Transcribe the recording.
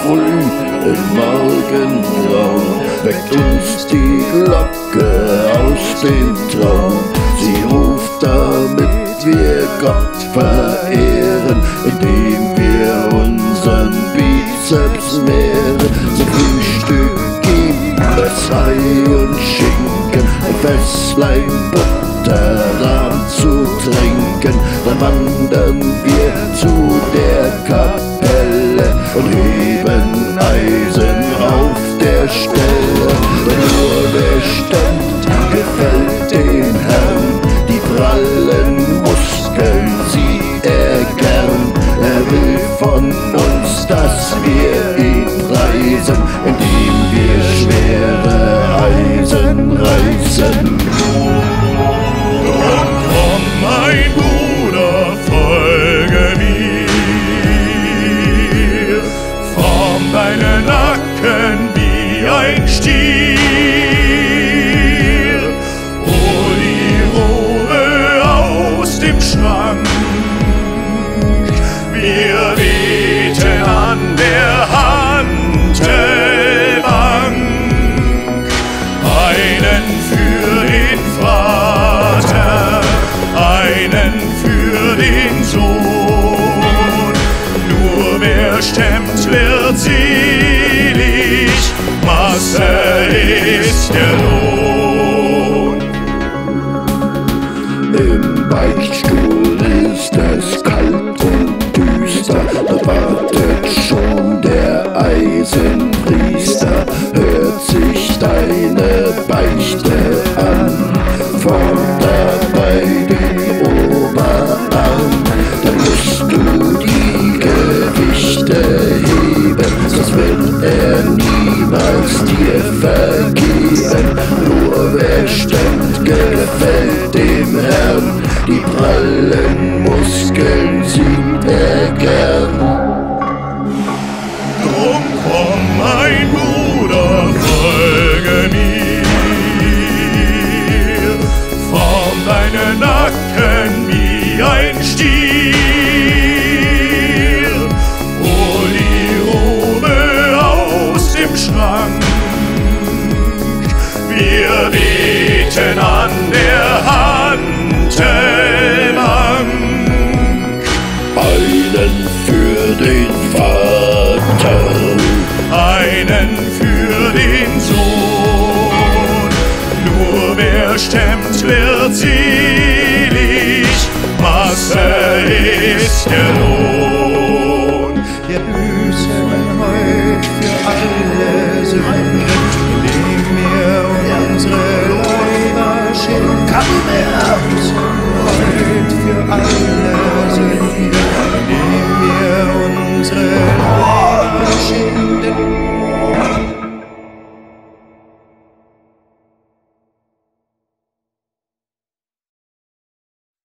früh im Morgengrauen weckt uns die Glocke aus dem Traum. Sie ruft, damit wir Gott verehren, indem wir unseren Bizeps mehren. Zum Frühstück gibt es Ei und Schinken, ein Fässlein Butterrahm zu trinken. Dann wandern wir zu der Kapelle und heben Eisen auf der Stelle. Denn nur wer stemmt, gefällt dem Herrn. Die prallen Muskeln sieht er gern. Er will von uns, dass wir ihn preisen, indem wir schwere Eisen reißen. Drum komm, mein Bruder, folge mir, form deinen Nacken wie ein Stier, hol die Robe aus dem Schrank, wir beten an der Hantelbank, einen für den Vater, einen für den Sohn. Nur wer stemmt, wird selig, Masse ist der Lohn. Im Beichtstuhl ist es kalt und düster, dort wartet schon der Eisenpriester. Hört sich deine Beichte an, form dabei den Oberarm. Dann musst du die Gewichte heben, sonst wird er niemals dir vergeben. Nur wer stemmt, gefällt dem Herrn. Die prallen Muskeln sieht er gern. Drum komm, mein Bruder, folge mir, form deinen Nacken wie ein Stier, hol die Robe aus dem Schrank, wir beten an der Hantelbank. Einen für den Vater, einen für den Sohn. Nur wer stemmt, wird selig, Masse ist der Lohn. Wir büßen heut für alle Sünden.